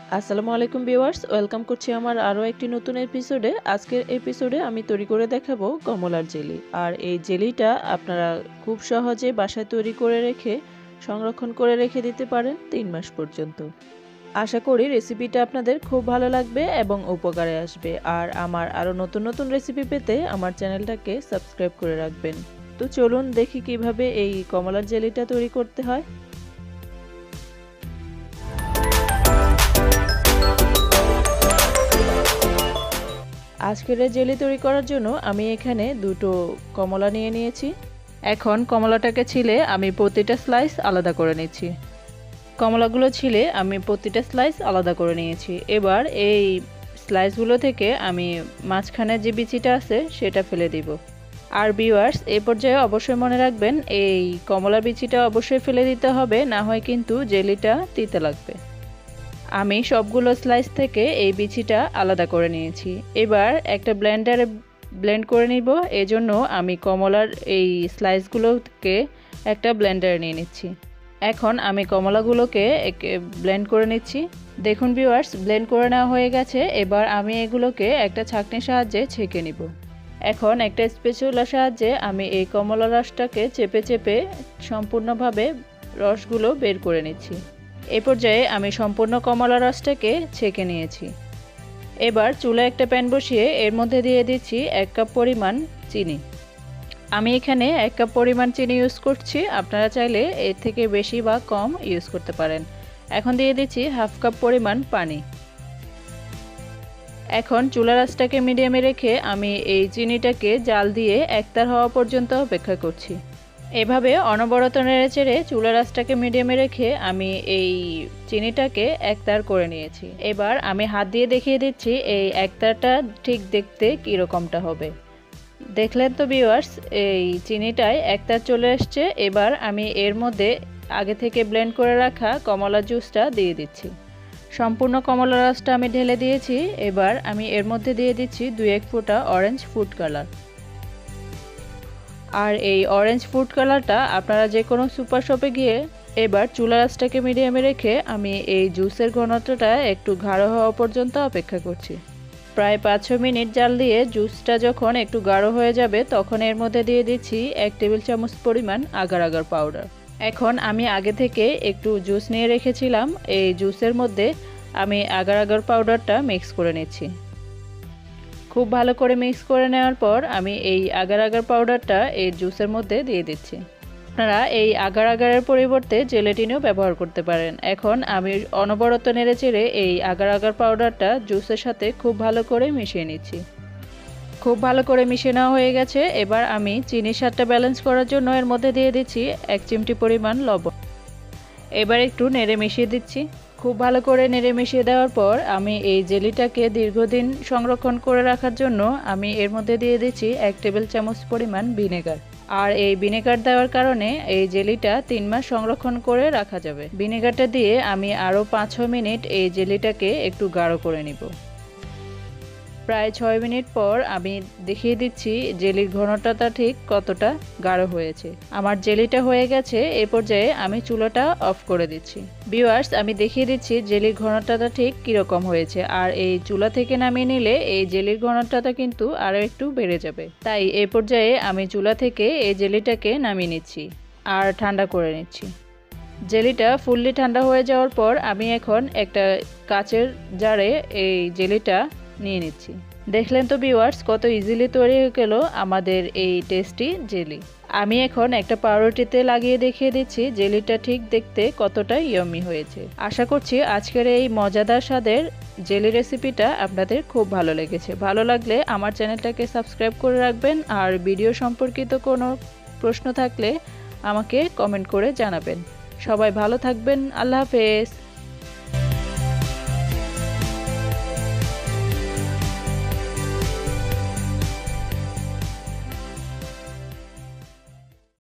আসসালামু আলাইকুম viewers, welcome করছি আমার আরও একটি নতুন এপিসোডে। আজকের এপিসোডে আমি তৈরি করে দেখাবো কমলার জেলি। আর এই জেলিটা আপনারা খুব সহজে বাসায় তৈরি করে রেখে সংরক্ষণ করে রেখে দিতে পারেন 3 মাস পর্যন্ত। আশা করি রেসিপিটা আপনাদের খুব ভালো লাগবে এবং উপকারে আসবে। আর আমার আরও নতুন নতুন রেসিপি পেতে আমার চ্যানেলটাকে সাবস্ক্রাইব করে রাখবেন। তো চলুন দেখি কিভাবে এই কমলার জেলিটা তৈরি করতে হয়। আজকের জেলি তৈরি করার জন্য আমি এখানে দুটো কমলা নিয়ে নিয়েছি। এখন কমলাটাকে ছিলে আমি প্রতিটা স্লাইস আলাদা করে নিচ্ছি। কমলাগুলো ছিলে আমি প্রতিটা স্লাইস আলাদা করে নিয়েছি। এবার এই স্লাইসগুলো থেকে আমি মাঝখানে যে বিচিটা আছে সেটা ফেলে দিব। আর ভিউয়ার্স, এই পর্যায়ে অবশ্যই মনে রাখবেন এই কমলা বিচিটা অবশ্যই ফেলে দিতে হবে, না হয় কিন্তু জেলিটা তিতে লাগবে। আমি সবগুলো স্লাইস থেকে এই বিচিটা আলাদা করে নিয়েছি। এবার একটা ব্লেন্ডারে ব্লেন্ড করে নিব। এজন্য আমি কমলার এই স্লাইসগুলোকে একটা ব্লেন্ডারে নিয়ে নিচ্ছি। এখন আমি কমলাগুলোকে ব্লেন্ড করে নিচ্ছি। দেখুন ভিউয়ার্স, ব্লেন্ড করে নেওয়া হয়ে গেছে। এবার আমি এগুলোকে একটা ছাঁকনির সাহায্যে ছেঁকে নিব। এখন একটা স্প্যাচুলার সাহায্যে আমি এই কমলা রসটাকে চেপে চেপে সম্পূর্ণভাবে রসগুলো বের করে নিচ্ছি। এই পর্যায়ে আমি সম্পূর্ণ কমলা রসটাকে ছেঁকে নিয়েছি। এবার চুলায় একটা প্যান বসিয়ে এর মধ্যে দিয়ে দিচ্ছি 1 কাপ পরিমাণ চিনি। আমি এখানে 1 কাপ পরিমাণ চিনি ইউজ করছি, আপনারা চাইলে এর থেকে বেশি বা কম ইউজ করতে পারেন। এখন দিয়ে দিচ্ছি 1/2 কাপ পরিমাণ পানি। এখন চুলার আঁচটাকে মিডিয়ামে রেখে আমি এই চিনিটাকে জাল দিয়ে একতার হওয়া পর্যন্ত অপেক্ষা করছি। এভাবে অনবরত নেড়েচেড়ে চুলার আঁচটাকে মিডিয়ামে রেখে আমি এই চিনিটাকে একতার করে নিয়েছি। এবার আমি হাত দিয়ে দেখিয়ে দিচ্ছি এই একতারটা ঠিক দেখতে কীরকমটা হবে। দেখলেন তো ভিউয়ার্স, এই চিনিটায় একতার চলে আসছে। এবার আমি এর মধ্যে আগে থেকে ব্লেন্ড করে রাখা কমলা জুসটা দিয়ে দিচ্ছি। সম্পূর্ণ কমলা রসটা আমি ঢেলে দিয়েছি। এবার আমি এর মধ্যে দিয়ে দিচ্ছি 2-1 ফোঁটা অরেঞ্জ ফুড কালার। আর এই অরেঞ্জ ফুড কালারটা আপনারা যে কোনো সুপার শপে গিয়ে এবার চুলার আঁচটাকে মিডিয়ামে রেখে আমি এই জুসের ঘনত্বটা একটু গাঢ় হওয়া পর্যন্ত অপেক্ষা করছি। প্রায় 5-6 মিনিট জাল দিয়ে জুসটা যখন একটু গাঢ় হয়ে যাবে তখন এর মধ্যে দিয়ে দিচ্ছি 1 টেবিল চামচ পরিমাণ আগার আগার পাউডার। এখন আমি আগে থেকে একটু জুস নিয়ে রেখেছিলাম, এই জুসের মধ্যে আমি আগার আগার পাউডারটা মিক্স করে নিচ্ছি। খুব ভালো করে মিক্স করে নেওয়ার পর আমি এই আগার আগার পাউডারটা এই জুসের মধ্যে দিয়ে দিচ্ছি। আপনারা এই আগার আগারের পরিবর্তে জেলেটিনও ব্যবহার করতে পারেন। এখন আমি অনবরত নেড়েচেড়ে এই আগার আগার পাউডারটা জুসের সাথে খুব ভালো করে মিশিয়ে নিচ্ছি। খুব ভালো করে মিশিয়ে নেওয়া হয়ে গেছে। এবার আমি চিনির স্বাদটা ব্যালেন্স করার জন্য এর মধ্যে দিয়ে দিচ্ছি 1 চিমটি পরিমাণ লবণ। এবার একটু নেড়ে মিশিয়ে দিচ্ছি। খুব ভালো করে নেড়ে মিশিয়ে দেওয়ার পর আমি এই জেলিটাকে দীর্ঘদিন সংরক্ষণ করে রাখার জন্য আমি এর মধ্যে দিয়ে দিচ্ছি 1 টেবিল চামচ পরিমাণ ভিনেগার। আর এই ভিনেগার দেওয়ার কারণে এই জেলিটা 3 মাস সংরক্ষণ করে রাখা যাবে। ভিনেগারটা দিয়ে আমি আরও 5-6 মিনিট এই জেলিটাকে একটু গাঢ় করে নিব। প্রায় 6 মিনিট পর আমি দেখিয়ে দিচ্ছি জেলির ঘনত্বটা ঠিক কতটা গাঢ় হয়েছে। আমার জেলিটা হয়ে গেছে। এই পর্যায়ে আমি চুলাটা অফ করে দিচ্ছি। ভিউয়ার্স, আমি দেখিয়ে দিচ্ছি জেলির ঘনত্বটা ঠিক কীরকম হয়েছে। আর এই চুলা থেকে নামিয়ে নিলে এই জেলির ঘনত্বটা কিন্তু আরও একটু বেড়ে যাবে। তাই এই পর্যায়ে আমি চুলা থেকে এই জেলিটাকে নামিয়ে নিচ্ছি আর ঠান্ডা করে নিচ্ছি। জেলিটা ফুললি ঠান্ডা হয়ে যাওয়ার পর আমি এখন একটা কাচের জারে এই জেলিটা নিয়ে নিচ্ছি। দেখলেন তো ভিউয়ার্স, কত ইজিলি তৈরি হয়ে গেল আমাদের এই টেস্টি জেলি। আমি এখন একটা পাউরুটিতে লাগিয়ে দেখিয়ে দিচ্ছি জেলিটা ঠিক দেখতে কতটা ইয়াম্মি হয়েছে। আশা করছি আজকের এই মজাদার স্বাদের জেলি রেসিপিটা আপনাদের খুব ভালো লেগেছে। ভালো লাগলে আমার চ্যানেলটাকে সাবস্ক্রাইব করে রাখবেন। আর ভিডিও সম্পর্কিত কোনো প্রশ্ন থাকলে আমাকে কমেন্ট করে জানাবেন। সবাই ভালো থাকবেন। আল্লাহ হাফেজ।